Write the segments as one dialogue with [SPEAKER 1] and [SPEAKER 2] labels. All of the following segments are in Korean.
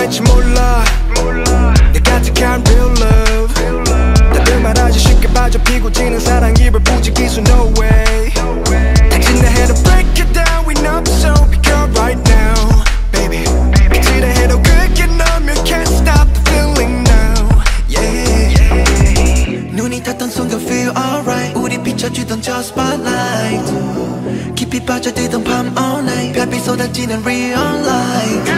[SPEAKER 1] 될지 몰라 내 가득한 real love 다들 말하지 쉽게 빠져 피고 지는 사랑 입을 부지기수 no way 당신 내 해도 break it down we know so pure right now baby 빛이 내 해도 그게 너면 can't stop the feeling now yeah
[SPEAKER 2] 눈이 탔던 순간 feel alright 우리 비춰주던 저 spotlight 깊이 빠져들던 밤 all night 별빛 쏟아지는 real life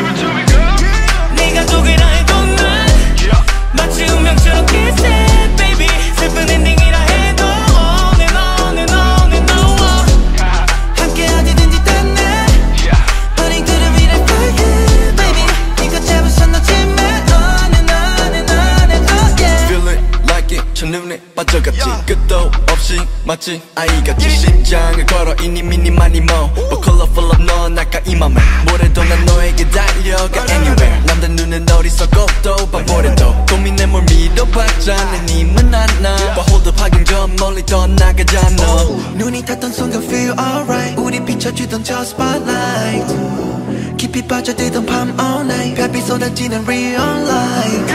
[SPEAKER 3] 네가 독이라 해도 난 마치 운명처럼 kiss it baby 슬픈 엔딩이라 해도 on and on and on and on
[SPEAKER 2] 함께 어디든지 닿네 Burning to the beat of fire baby 네가 잡은 손 놓지 마 on and on and on and on yeah
[SPEAKER 4] Feel it like it 첫눈에 빠져갔지 끝도 없이 마치 아이같이 심장을 걸어 이니 미니 많이 모 But colorful of 넌 아까 이 맘에 뭐래도 난 너에게 달려가 anywhere 남들 눈엔 어리석어도 바보래도 고민에 뭘 믿어봤자 내 님은 안나 But hold up 하긴 전 멀리 떠나가잖아
[SPEAKER 2] 눈이 탔던 순간 feel alright 우리 비춰주던 저 spotlight 깊이 빠져들던 밤 all night 별빛 쏟아지는 real life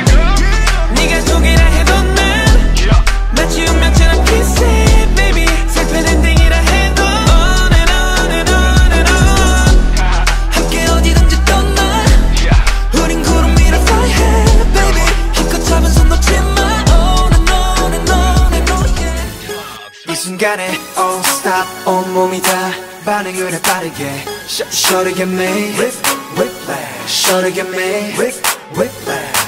[SPEAKER 3] 네가 독이라 해도 난 마치 운명처럼 kiss it baby 슬픈 엔딩이라 해도 on and on and on and on
[SPEAKER 2] 함께 어디든지 떠나 우린 구름 위를 fly high baby 힘껏 잡은 손 놓지 마 on and on and on and on yeah
[SPEAKER 1] 이 순간에 oh stop 온몸이 다 반응을 해 빠르게 Shorty get me whiplash Shorty get me whiplash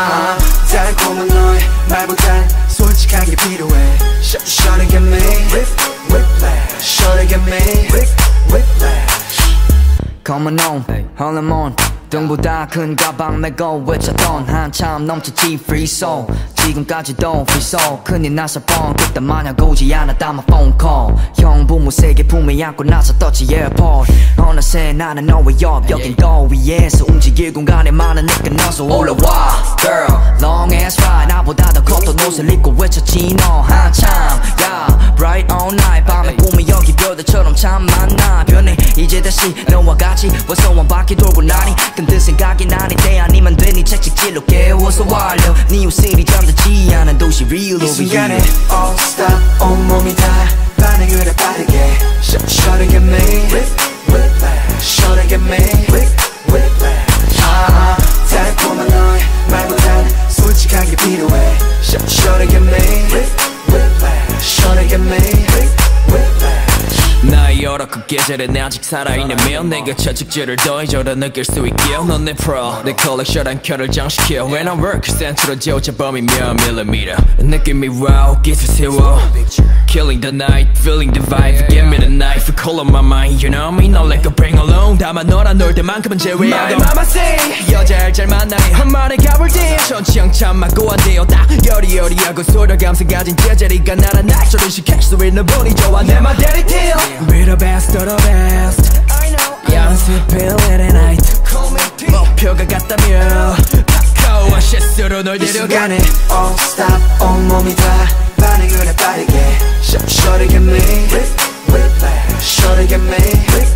[SPEAKER 1] 달콤한 너의 말보단 솔직하게 필요해 Shorty get me whiplash Shorty get me whiplash
[SPEAKER 5] Come on, hormone 등보다 큰 가방 메고 외쳤던 한참 넘치지 free soul 지금까지도 free soul 큰일 나서 뻥 그때 마냥 오지 않았다 my phone call 형 부모 세계 품에 안고 나서 떴지 airport 어느새 나는 너의 옆 여긴 더 위에서 움직일 공간에 많으니까 너서 올라와 girl long ass ride 나보다 더 컸던 옷을 입고 외쳤지 너 한참 yeah bright all night 밤에 꿈이 여기 별들처럼 참 많아 변해 이제 다시 너와 같이 벌써 한 바퀴 돌고 나니 근데 생각이 나니 때 아니면 되니 채찍질로 깨워서 완료 네 웃음이 잠들지 않은 도시 real over here
[SPEAKER 1] 이 순간에 all stop 온몸이 다 반응을 해 빠르게 Shorty get me whiplash Shorty get me whiplash 달콤한 너의 말보단 솔직하게 필요해 Shorty get me whiplash Shorty get me whiplash
[SPEAKER 3] 나의 여러 그 계절엔 아직 살아있냐면 내가 채찍질을 더해져라 느낄 수 있게 넌 내 프로 내 컬렉션한 켜를 장식해 When I work 센트로 지워져 범위 몇 밀리미터 느낌이 wow 기술 세워 Killing the night, feeling the vibe Give me the knife, call on my mind You know me, not like a bring along 다만 너랑 놀 때만큼은 제외하고 My mama say 여자를 잘 만나니 한 마리 가볼 때 천치향참 맞고 한대요 딱 여리여리하고 소리감성 가진 제자리가 나란 낙서를 시킬 수 있는 분이 좋아 내 맘대로 deal Be the best of the best 연습해 late at night 목표가 같다면 카카오와 실수로 널
[SPEAKER 1] 이
[SPEAKER 3] 데려가
[SPEAKER 1] 순간에 all stop 온몸이 다 반응을 해 빠르게 Shorty get me whiplash Shorty get me